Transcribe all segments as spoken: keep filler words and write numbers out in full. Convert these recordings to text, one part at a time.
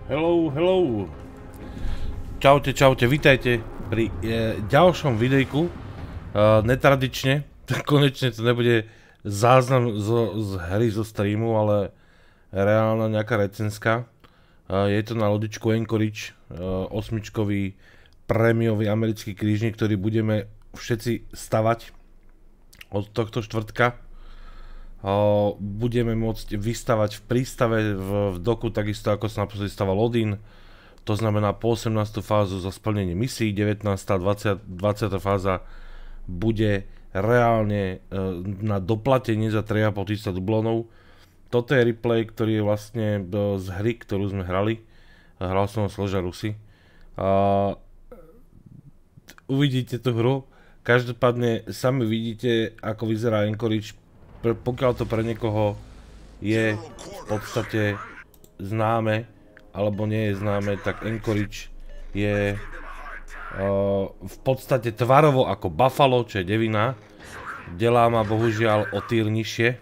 Hello, hello. Čaute, čaute, vítajte pri e, ďalšom videjku. E, netradične, konečne to nebude záznam zo, z hry, zo streamu, ale reálna nejaká recenzka. E, je to na lodičku Anchorage, e, osmičkový prémiový americký krížnik, ktorý budeme všetci stavať od tohto štvrtka. Uh, budeme môcť vystavať v prístave v, v doku, takisto ako sa naposledy staval Odin. To znamená po osemnástu fázu za splnenie misií, devätnásta a dvadsiata fáza bude reálne uh, na doplatenie za tri a pol tisíca dublónov. Toto je replay, ktorý je vlastne uh, z hry, ktorú sme hrali. Uh, hral som ho Slža Rusy. Uh, uvidíte tú hru. Každopádne sami vidíte, ako vyzerá Anchorage. Pokiaľ to pre niekoho je v podstate známe, alebo nie je známe, tak Anchorage je uh, v podstate tvarovo ako Buffalo, čo je devina. Delá má bohužiaľ o tier nižšie.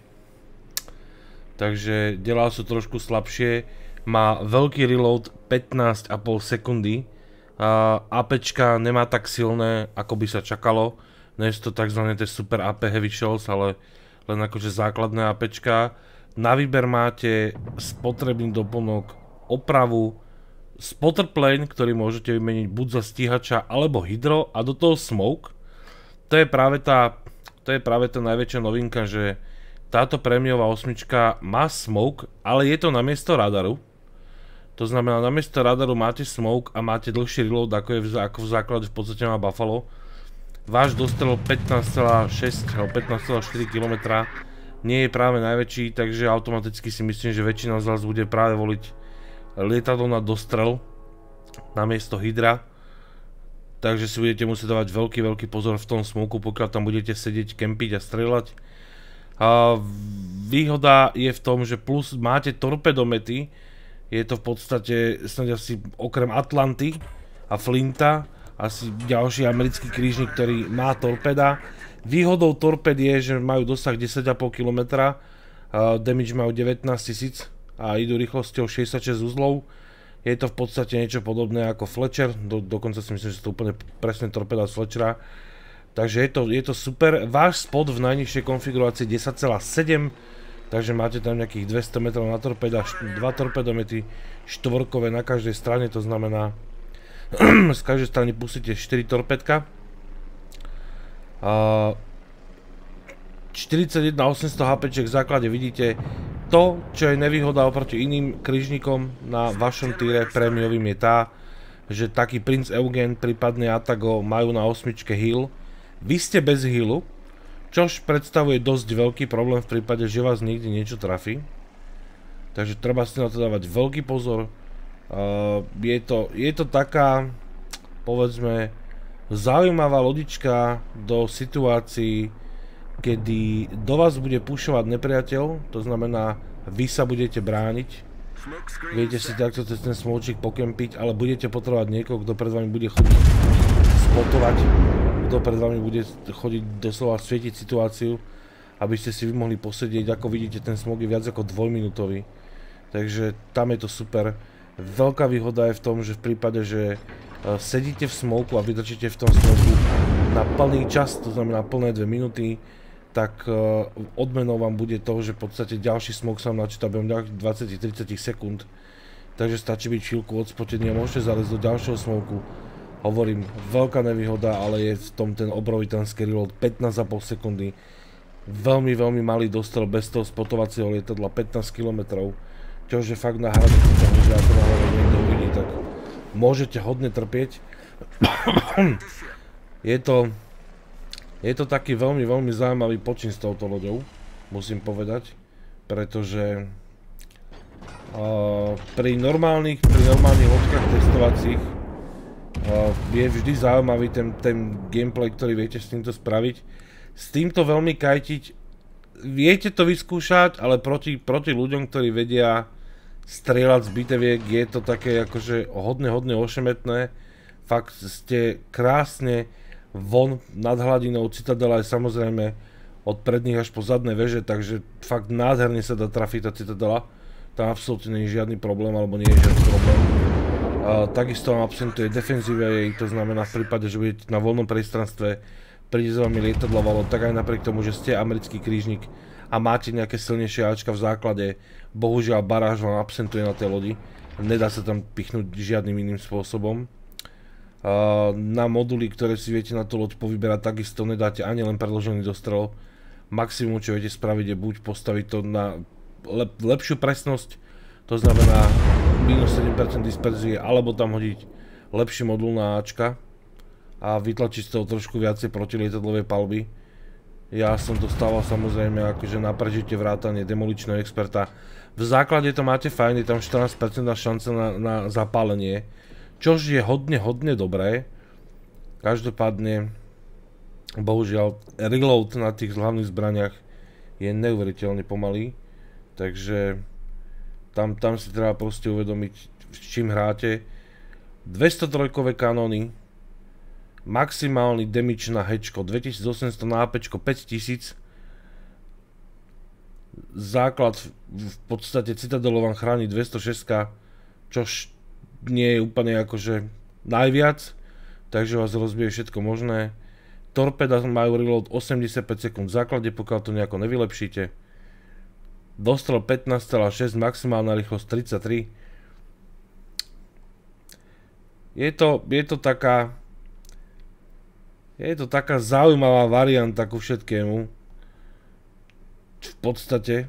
Takže delá sú trošku slabšie. Má veľký reload pätnásť a pol sekundy. Uh, APčka nemá tak silné, ako by sa čakalo. Nie sú to tzv. Super á pé Heavy Shells, ale len akože základné APčka. Na výber máte spotrebný doplnok, opravu, spotter plane, ktorý môžete vymeniť buď za stíhača alebo hydro, a do toho smoke. To je práve tá, to je práve tá najväčšia novinka, že táto prémiová osmička má smoke, ale je to namiesto radaru. To znamená, namiesto radaru máte smoke a máte dlhší reload, ako je v, ako v základe v podstate má Buffalo. Váš dostrel pätnásť celá šesť alebo pätnásť celá štyri kilometra nie je práve najväčší, takže automaticky si myslím, že väčšina z vás bude práve voliť lietadlo na dostrel namiesto hydra. Takže si budete musieť dávať veľký, veľký pozor v tom smoku, pokiaľ tam budete sedieť, kempiť a strieľať. A výhoda je v tom, že plus máte torpedomety. Je to v podstate snáď asi okrem Atlanty a Flinta asi ďalší americký krížnik, ktorý má torpeda. Výhodou torped je, že majú dosah desať a pol kilometra, uh, damage majú devätnásť tisíc a idú rýchlosťou šesťdesiatšesť uzlov. Je to v podstate niečo podobné ako Fletcher, do, dokonca si myslím, že to úplne presne torpeda z Fletchera. Takže je to, je to super. Váš spot v najnižšej konfigurácii desať celá sedem, takže máte tam nejakých dvesto metrov na torpeda, dva torpedomety štvorkové na každej strane, to znamená z každej strany pustíte štyri torpedka. štyridsaťjeden osemsto HPček v základe vidíte. To, čo je nevýhoda oproti iným krížnikom na vašom týre prémiovým, je tá, že taký Prince Eugen, prípadne Atago majú na osmičke heal. Vy ste bez healu, čož predstavuje dosť veľký problém v prípade, že vás niekde niečo trafí. Takže treba si na to dávať veľký pozor. Uh, je, to, je to taká, povedzme, zaujímavá lodička do situácií, kedy do vás bude pušovať nepriateľ, to znamená, vy sa budete brániť. Viete si takto cez ten smolčík pokempiť, ale budete potrebovať niekoho, kto pred vami bude chodiť spotovať, kto pred vami bude chodiť doslova svietiť situáciu, aby ste si vy mohli posedieť. Ako vidíte, ten smog je viac ako dvojminútový, takže tam je to super. Veľká výhoda je v tom, že v prípade, že sedíte v smoku a vydržíte v tom smoku na plný čas, to znamená plné dve minúty, tak odmenou vám bude to, že v podstate ďalší smok sa vám načíta behom dvadsať až tridsať sekúnd. Takže stačí byť chvíľku odspotený a môžete zalezť do ďalšieho smoku. Hovorím, veľká nevýhoda, ale je v tom ten obrovitánsky reload pätnásť a pol sekundy. Veľmi, veľmi malý dostrel bez toho spotovacieho lietadla, pätnásť kilometrov. Čože fakt na hranici toho, že ako náhodou niekto uvidí, tak môžete hodne trpieť. je to je to taký veľmi, veľmi zaujímavý počin s touto loďou, musím povedať, pretože uh, pri normálnych, pri normálnych loďkách testovacích uh, je vždy zaujímavý ten, ten gameplay, ktorý viete s týmto spraviť. S týmto veľmi kajtiť, viete to vyskúšať, ale proti, proti ľuďom, ktorí vedia strieľať z biteviek, je to také akože hodne, hodne ošemetné. Fakt ste krásne von nad hladinou. Citadela je samozrejme od predných až po zadné veže, takže fakt nádherne sa dá trafiť tá Citadela. tam absolútne nie je žiadny problém, alebo nie je žiadny problém. Uh, takisto vám absentuje defenzíva jej, to znamená v prípade, že budete na voľnom priestranstve, príde za vami lietadlo valo, tak aj napriek tomu, že ste americký krížnik a máte nejaké silnejšie áčka v základe, bohužiaľ baráž vám absentuje na tej lodi, nedá sa tam pichnúť žiadnym iným spôsobom. Uh, na moduly, ktoré si viete na tú loď povyberať, takisto nedáte ani len predložený dostrel. Maximum, čo viete spraviť, je buď postaviť to na lep lepšiu presnosť, to znamená minus sedem percent disperzie, alebo tam hodiť lepší modul na áčka a vytlačiť z toho trošku viacej protilietadlovej palby. Ja som to stával samozrejme akože na prežitie vrátanie demoličného experta. V základe to máte fajn, je tam štrnásť percent šance na, na zapálenie, čož je hodne, hodne dobré. Každopádne, bohužiaľ, reload na tých hlavných zbraniach je neuveriteľne pomalý, takže tam, tam si treba proste uvedomiť, s čím hráte. dvestotrojkové kanóny, maximálny damage na hečko dvetisícosemsto, na ápečko päťtisíc. Základ v podstate Citadelu vám chráni dvestošesť, čož nie je úplne akože najviac, takže vás rozbije všetko možné. Torpeda majú reload osemdesiatpäť sekúnd v základe, pokiaľ to nejako nevylepšíte. Dostrel pätnásť celá šesť, maximálna rýchlosť tridsaťtri. Je to, je to taká... Je to taká zaujímavá varianta ku všetkému. V podstate.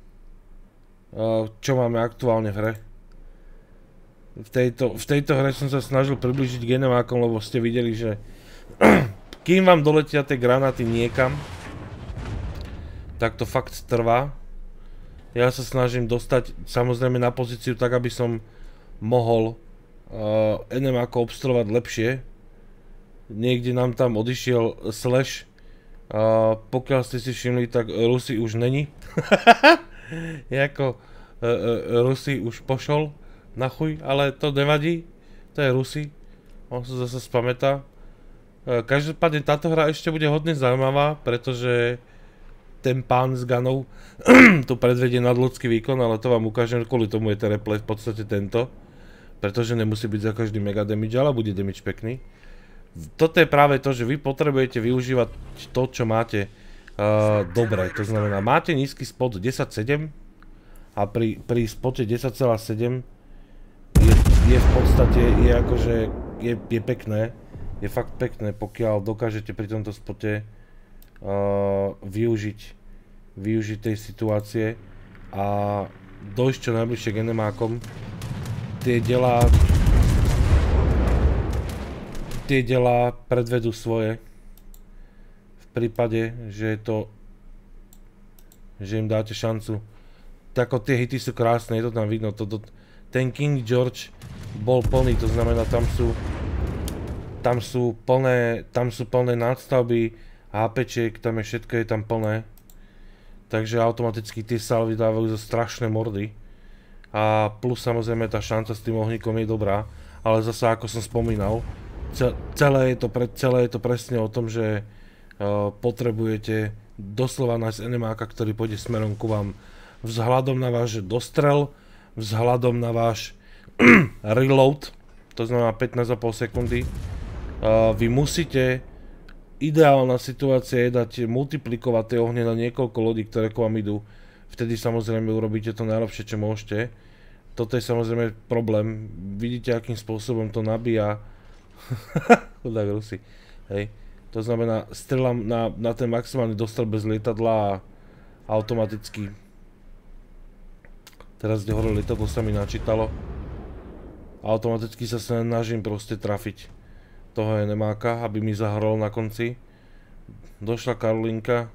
Čo máme aktuálne v hre. V tejto, v tejto hre som sa snažil priblížiť k enemákom, lebo ste videli, že... Kým vám doletia tie granáty niekam, tak to fakt trvá. Ja sa snažím dostať samozrejme na pozíciu tak, aby som mohol uh, enemáko obstrovať lepšie. Niekde nám tam odišiel slash. Uh, pokiaľ ste si všimli, tak Rusi už není. Jako uh, uh, Rusi už pošol na chuj, ale to nevadí. To je Rusi. On sa zase spamätá. Uh, každopádne táto hra ešte bude hodne zaujímavá, pretože ten pán s ganou tu predvedie nadľudský výkon, ale to vám ukážem, kvôli tomu je ten replay v podstate tento. Pretože nemusí byť za každý mega damage, ale bude damage pekný. Toto je práve to, že vy potrebujete využívať to, čo máte uh, dobre. To znamená, máte nízky spot desať celá sedem a pri, pri spote desať celá sedem je, je v podstate, je akože, je, je pekné. Je fakt pekné, pokiaľ dokážete pri tomto spote Uh, využiť, využiť tej situácie a dojsť čo najbližšie k enemákom. Tie delá tie delá predvedú svoje v prípade, že je to že im dáte šancu. Tako tie hity sú krásne, je to tam vidno. To, to, ten King George bol plný, to znamená tam sú tam sú plné, tam sú plné nadstavby, hápečiek, tam je všetko, je tam plné. Takže automaticky tie salvy dávajú za strašné mordy. A plus samozrejme tá šanca s tým ohníkom je dobrá. Ale zase ako som spomínal, celé je to, pre, celé je to presne o tom, že uh, potrebujete doslova nájsť enemáka, ktorý pôjde smerom ku vám. Vzhľadom na váš dostrel, vzhľadom na váš reload, to znamená pätnásť celá päť sekundy, uh, vy musíte. Ideálna situácia je dať multiplikovať tie ohne na niekoľko lodí, ktoré k vám idú. Vtedy samozrejme urobíte to najlepšie, čo môžete. Toto je samozrejme problém. Vidíte, akým spôsobom to nabíja. Chudák Rusi. Hej. To znamená, strieľam na, na ten maximálny dostrel bez lietadla a automaticky. Teraz, kde hore lietadlo sa mi načítalo. Automaticky sa snažím proste trafiť toho enemáka, aby mi zahrol na konci. Došla Karolinka.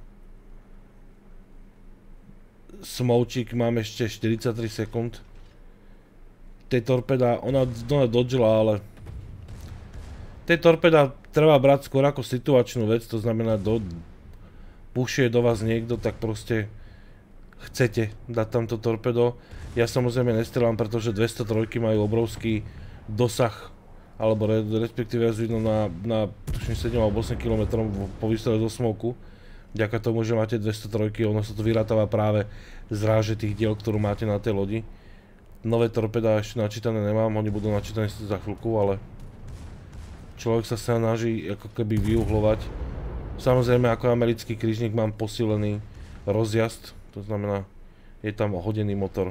Smoučík mám ešte štyridsaťtri sekúnd. Tej torpeda, ona, ona dodžila, ale tej torpeda treba brať skôr ako situačnú vec, to znamená, do, pušuje do vás niekto, tak proste chcete dať tamto torpedo. Ja samozrejme nestrelám, pretože dvestotrojky majú obrovský dosah, alebo respektíve viac vidno na, na tuším sedem alebo osem kilometrov po výstrele do smoku. Vďaka tomu, že máte dvestotrojky, ono sa to vyrátáva práve z ráže tých diel, ktorú máte na tej lodi. Nové torpedá ešte načítané nemám, oni budú načítané za chvíľku, ale človek sa snaží ako keby vyuhlovať. Samozrejme, ako americký krížnik mám posílený rozjazd, to znamená, je tam hodený motor.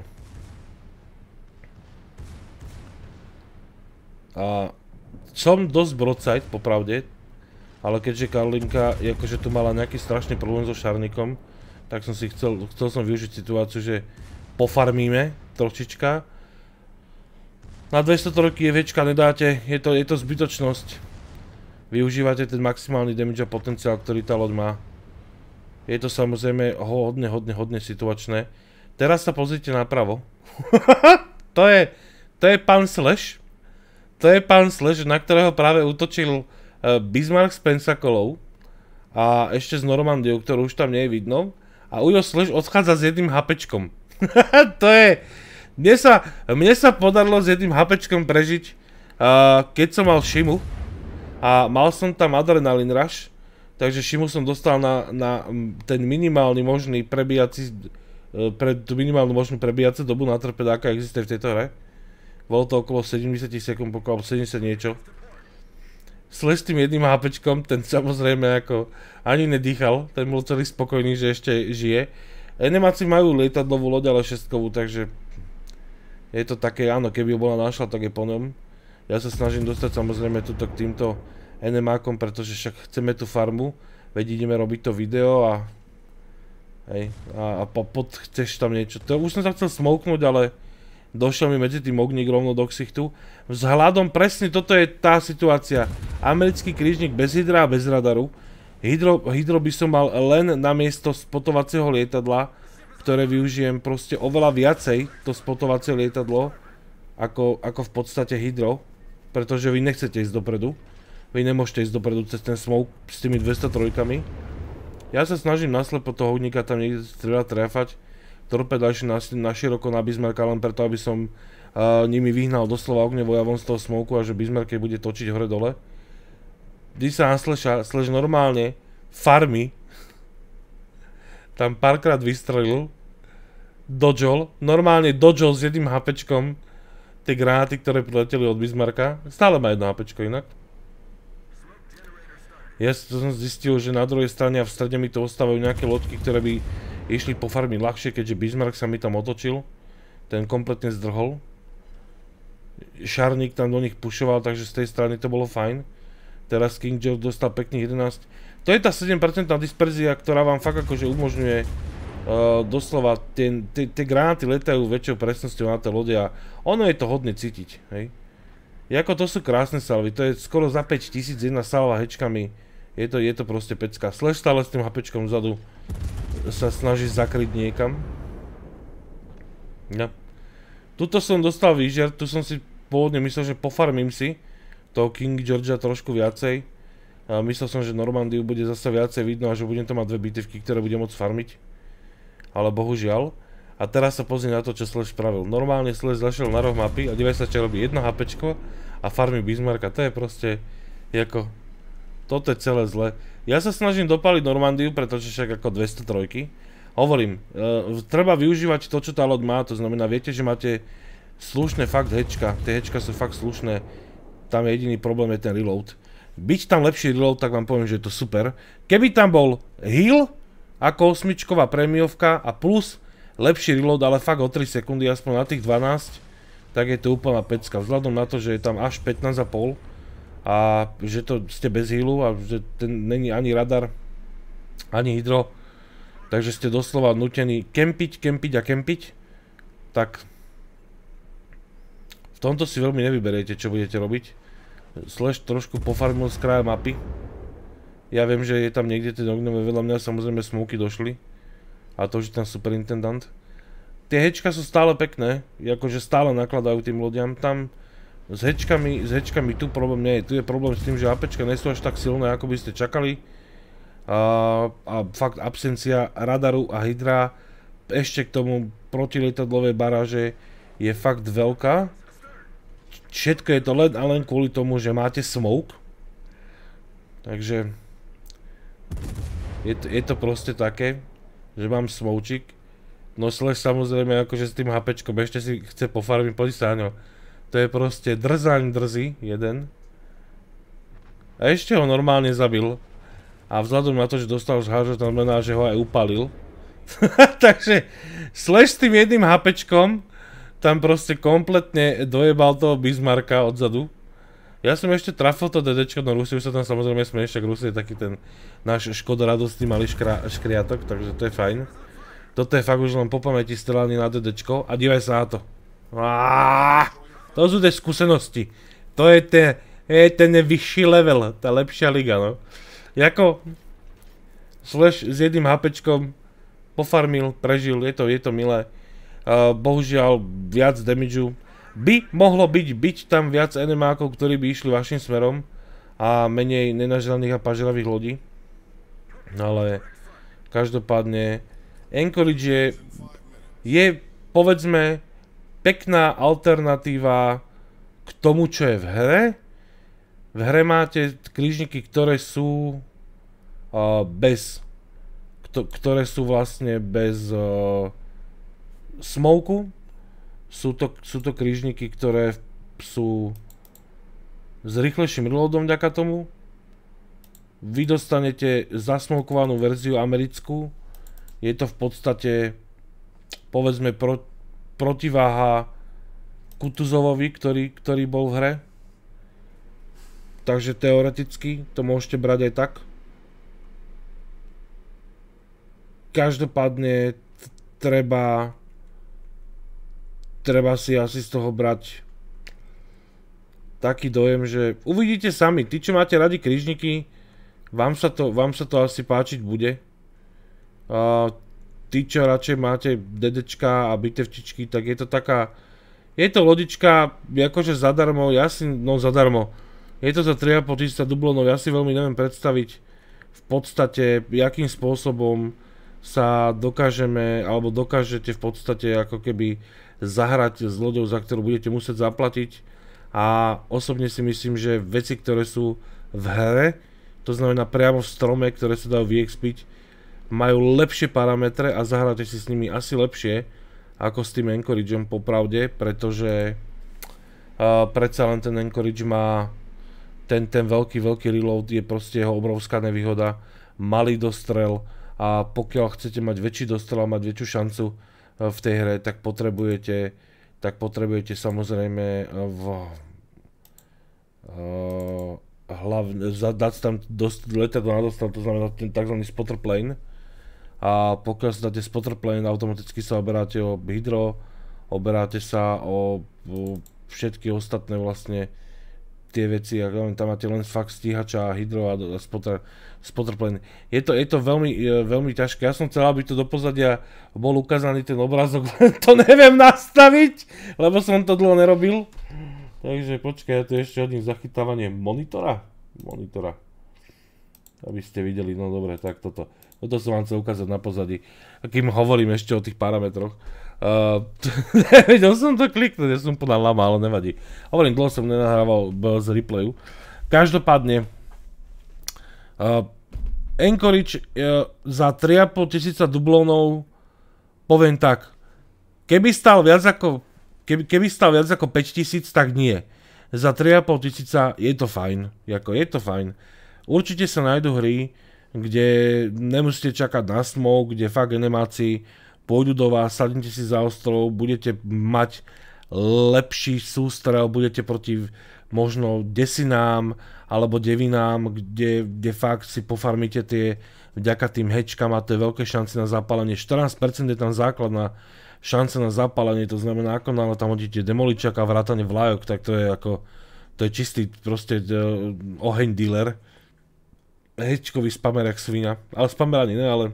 A som dosť broadside, popravde, ale keďže Karlinka akože tu mala nejaký strašný problém so šarníkom, tak som si chcel, chcel som využiť situáciu, že pofarmíme trošička. Na dvestotrojky EVčka nedáte, je to, je to zbytočnosť. Využívate ten maximálny damage a potenciál, ktorý tá loď má. Je to samozrejme hodne, hodne, hodne situačné. Teraz sa pozrite napravo. to je, to je pán Slash. To je pán Slash, na ktorého práve útočil uh, Bismarck s Pensacolou a ešte s Normandiou, ktorú už tam nie je vidno. A Ujo Slash odchádza s jedným HPčkom. to je... Mne sa, mne sa podarilo s jedným HPčkom prežiť, uh, keď som mal Shimu. A mal som tam Adrenaline Rush. Takže Shimu som dostal na, na ten minimálny možný prebíjací... Uh, pre tú minimálnu možnú prebíjací dobu na torpedáka existuje v tejto hre. Bolo to okolo sedemdesiat sekúnd, okolo sedemdesiat niečo. Slash s tým jedným HPčkom, ten samozrejme ako ani nedýchal, ten bol celý spokojný, že ešte žije. Enemáci majú lietadlovú loď, ale šestkovú, takže je to také, áno, keby ju bola našla, tak je po ňom. Ja sa snažím dostať samozrejme tuto k týmto enemákom, pretože však chceme tú farmu, veď ideme robiť to video a hej, a, a pod chceš tam niečo. To, už som sa chcel smoknúť, ale došiel mi medzi tým ogník rovno do ksichtu. Vzhľadom presne toto je tá situácia. Americký krížnik bez hydra a bez radaru. Hydro, hydro by som mal len namiesto spotovacieho lietadla, ktoré využijem proste oveľa viacej, to spotovacie lietadlo, ako, ako v podstate hydro. Pretože vy nechcete ísť dopredu. Vy nemôžete ísť dopredu cez ten smoke s tými dvestotrojkami. Ja sa snažím naslepo toho ogníka tam niekde strieľať, trefať. Torpeda išli na, na široko na Bismarcka len preto, aby som uh, nimi vyhnal doslova ognevoj von z toho smoku a že Bismarck keď bude točiť hore dole. Když sa na Slasha, Slash normálne farmy tam párkrát vystrelil, dodžol, normálne dodžol s jedným HPčkom tie granáty, ktoré prileteli od Bismarcka. Stále má jedno HPčko inak. Ja som zistil, že na druhej strane a v strede mi to ostávajú nejaké loďky, ktoré by išli po farmy ľahšie, keďže Bismarck sa mi tam otočil. Ten kompletne zdrhol. Šarník tam do nich pušoval, takže z tej strany to bolo fajn. Teraz King George dostal pekných jedenásť. To je tá sedem percent disperzia, ktorá vám fakt akože umožňuje uh, doslova, tie, tie, tie granáty letajú väčšou presnosťou na tie lode a ono je to hodne cítiť, hej. Jako to sú krásne salvy, to je skoro za päť tisíc jedna salva hečkami. Je to, je to proste pecka. Slash stále s tým HPčkom vzadu sa snaží zakryť niekam. Ja. Tuto som dostal výžiar, tu som si pôvodne myslel, že pofarmím si toho King Georgea trošku viacej. A myslel som, že Normandiu bude zase viacej vidno a že budem to mať dve bitevky, ktoré budem môcť farmiť. Ale bohužiaľ. A teraz sa pozri na to, čo Slash spravil. Normálne Slash zašiel na roh mapy a divaj sa, čo robí jedno HPčko a farmí Bismarcka. To je proste, jako, toto je celé zle. Ja sa snažím dopáliť Normandiu, pretože však ako dvestotrojky. Hovorím, e, treba využívať to, čo tá loď má, to znamená, viete, že máte slušné fakt hečka. Tie hečka sú fakt slušné. Tam je jediný problém, je ten reload. Byť tam lepší reload, tak vám poviem, že je to super. Keby tam bol heal, ako osmičková prémiovka a plus lepší reload, ale fakt o tri sekundy, aspoň na tých dvanásť, tak je to úplná pecka. Vzhľadom na to, že je tam až pätnásť a pol a že to ste bez healu a že ten není ani radar, ani hydro, takže ste doslova nutení kempiť, kempiť a kempiť, tak v tomto si veľmi nevyberiete, čo budete robiť. Slash trošku pofarmil z kraja mapy. Ja viem, že je tam niekde tie ognové vedľa mňa, samozrejme smoky došli. A to už je ten superintendant. Tie hečka sú stále pekné, akože stále nakladajú tým lodiam. Tam s hečkami, s hečkami tu problém nie je. Tu je problém s tým, že APčka nie sú až tak silné, ako by ste čakali. A, a fakt absencia radaru a hydra ešte k tomu protilietadlovej baráže je fakt veľká. Všetko je to len a len kvôli tomu, že máte smoke. Takže je to, je to proste také, že mám smoučik No Slash samozrejme akože s tým HPčkom ešte si chce pofarmiť, poď sa ňo. To je proste drzaň drzý, jeden. A ešte ho normálne zabil. A vzhľadom na to, že dostal zhážo, to znamená, že ho aj upalil. Takže Slash s tým jedným HPčkom tam proste kompletne dojebal toho Bismarcka odzadu. Ja som ešte trafil to DDčko, no Rusy už sa tam samozrejme smeje, však Rusy je taký ten náš škodoradostný malý škra, škriatok, takže to je fajn. Toto je fakt už len po pamäti strelaný na DDčko a dívaj sa na to. Aaaa, to sú tie skúsenosti. To je ten, je ten vyšší level, tá lepšia liga, no. Jako Slash s jedným HPčkom pofarmil, prežil, je to, je to milé. Uh, bohužiaľ viac damageu. By mohlo byť, byť tam viac enemákov, ktorí by išli vašim smerom a menej nenažraných a pažravých lodí. Ale každopádne Anchorage je, je povedzme pekná alternatíva k tomu, čo je v hre. V hre máte krížniky, ktoré sú uh, bez ktoré sú vlastne bez uh, smoku. Sú to, sú to krížniky, ktoré sú s rýchlejším reloadom vďaka tomu. Vy dostanete zasmokovanú verziu americkú. Je to v podstate povedzme pro, protiváha Kutuzovovi, ktorý, ktorý bol v hre. Takže teoreticky to môžete brať aj tak. Každopádne treba treba si asi z toho brať taký dojem, že uvidíte sami, tí čo máte radi krížniky, vám sa to, vám sa to asi páčiť bude. A tí čo radšej máte DDčka a bitevčičky, tak je to taká, je to lodička akože zadarmo, ja si, no zadarmo, je to za tri a pol tisíca dublonov, ja si veľmi neviem predstaviť v podstate, jakým spôsobom sa dokážeme, alebo dokážete v podstate ako keby zahrať s loďou, za ktorú budete musieť zaplatiť. A osobne si myslím, že veci, ktoré sú v hre, to znamená priamo v strome, ktoré sa dajú vyexpiť, majú lepšie parametre a zahráte si s nimi asi lepšie ako s tým Anchorageom popravde, pretože uh, predsa len ten Anchorage má ten, ten veľký, veľký reload, je proste jeho obrovská nevýhoda, malý dostrel. A pokiaľ chcete mať väčší dostrel a mať väčšiu šancu v tej hre, tak potrebujete, tak potrebujete samozrejme v, uh, hlavne, dať tam dost, letadlo na dostrel, to znamená ten tzv. Spotter plane. A pokiaľ sa dáte spotter plane, automaticky sa oberáte o hydro, oberáte sa o, o všetky ostatné vlastne tie veci, ak tam máte len fakt stíhača, hydro a spotter, spotter plane. Je to, je to veľmi, veľmi ťažké. Ja som chcel, aby to do pozadia bol ukázaný ten obrázok, len to neviem nastaviť, lebo som to dlho nerobil. Takže počkaj, to je ešte hodím zachytávanie monitora. Monitora. Aby ste videli, no dobre, tak toto. Toto som vám chcel ukázať na pozadí. A kým hovorím ešte o tých parametroch. Uh, nevedel som to kliknúť, ja som podal lama, ale nevadí. Hovorím, dlho som nenahrával z replayu. Každopádne uh, Anchorage uh, za tri a pol tisíca dublónov poviem tak, keby stál viac ako keby, keby stál viac ako päť tisíc, tak nie. Za tri a pol tisíca je to fajn, jako je to fajn. Určite sa nájdu hry, kde nemusíte čakať na smoke, kde fakt animácii pôjdu do vás, sadnite si za ostrov, budete mať lepší sústrel, budete proti možno desinám alebo devinám, kde, kde fakt si pofarmíte tie vďaka tým hečkám a to je veľké šance na zapálenie. štrnásť percent je tam základná šance na zapálenie, to znamená, ako náhle tam hodíte demoličaka a vrátane vlajok, tak to je ako, to je čistý proste uh, oheň dealer. Hečkový spamer jak svinia, ale spamer ani ne, ale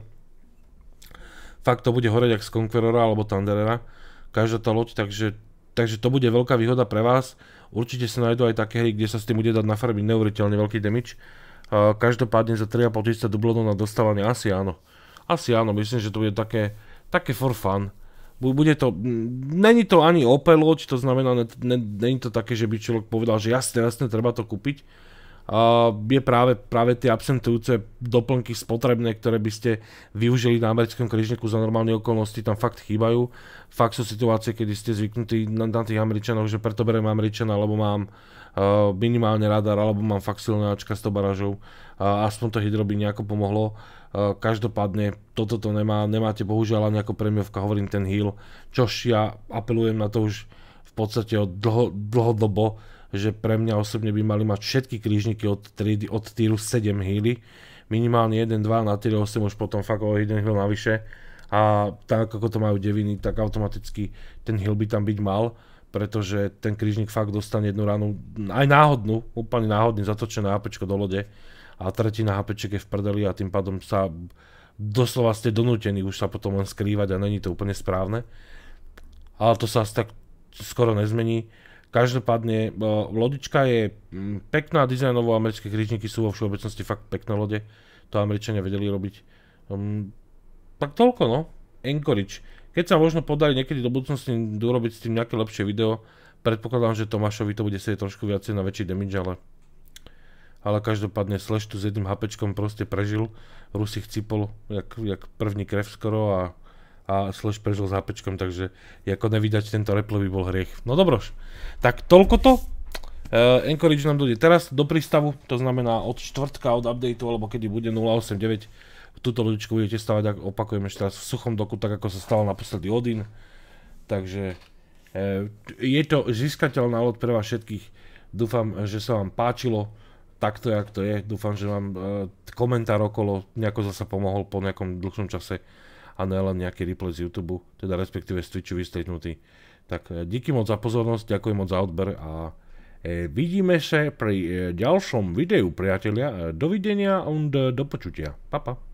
fakt to bude horeť jak z Conquerora alebo Thunderera, každá tá loď, takže, takže to bude veľká výhoda pre vás. Určite sa nájdú aj také hry, kde sa s tým bude dať nafarbiť neuveriteľne veľký damage. Uh, každopádne za tri a pol tisíca dublónov na dostávanie asi áno. Asi áno, myslím, že to bude také, také for fun. Bude to, není to ani ó pé loď, to znamená, ne, ne, není to také, že by človek povedal, že jasne, jasne, treba to kúpiť. Uh, je práve, práve tie absentujúce doplnky spotrebné, ktoré by ste využili na americkom krížniku za normálne okolnosti, tam fakt chýbajú. Fakt sú situácie, kedy ste zvyknutí na, na tých Američanov, že preto beriem Američana, alebo mám uh, minimálne radar, alebo mám fakt silné ačka s tou barážou. Uh, aspoň to hydro by nejako pomohlo. Uh, každopádne toto to nemá, nemáte bohužiaľ ani ako prémiovka, hovorím ten Heal, čož ja apelujem na to už v podstate od dlho, dlhodobo, že pre mňa osobne by mali mať všetky krížniky od, triedy, od týru sedem Healy, minimálne jeden dva, na týre osem už potom fakt o jeden Heal navyše. A tak ako to majú deviny, tak automaticky ten Heal by tam byť mal, pretože ten krížnik fakt dostane jednu ránu, aj náhodnú, úplne náhodne zatočené HPčko do lode a tretina HPček je v prdeli a tým pádom sa doslova ste donútení už sa potom len skrývať a není to úplne správne. Ale to sa asi tak skoro nezmení. Každopádne lodička je pekná dizajnovo, americké krížniky sú vo všeobecnosti fakt pekné lode, to Američania vedeli robiť. Um, tak toľko no, Anchorage. Keď sa možno podarí niekedy do budúcnosti urobiť s tým nejaké lepšie video, predpokladám, že Tomášovi to bude sedieť trošku viacej na väčší damage, ale ale každopádne Slash tu s jedným HPčkom proste prežil, Rus ich cipol jak, jak první krev skoro a a Slash prežil s HPčkom, takže ako nevydať tento repl by bol hriech. No dobroš, tak toľko to. Uh, Anchorage nám dojde teraz do prístavu, to znamená od štvrtka, od updateu, alebo kedy bude nula osem deväť. Túto lodičku budete stavať, ak opakujem ešte raz, v suchom doku, tak ako sa stalo naposledy Odin. Takže uh, je to získateľná loď pre vás všetkých. Dúfam, že sa vám páčilo takto, jak to je. Dúfam, že vám uh, komentár okolo nejako zase pomohol po nejakom dlhšom čase a ne len nejaký replay z YouTube, teda respektíve z Twitchu vystrihnutý. Tak díky moc za pozornosť, ďakujem moc za odber a e, vidíme sa pri e, ďalšom videu, priatelia. Dovidenia a do počutia. Pa, pa.